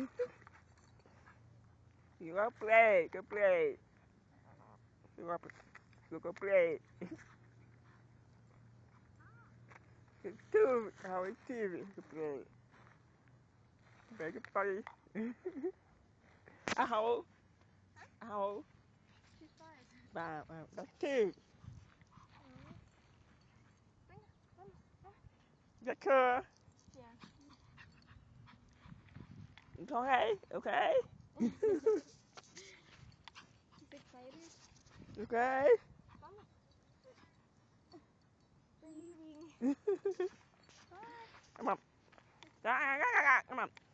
You go play, go play. You go play. It's too, how it's TV, go play. Play, go play. How? How? She's 5. That's two. That's her. Yeah. It's okay, okay? She's excited. Okay? Mama. Leaving. Bye. Come on. Come on.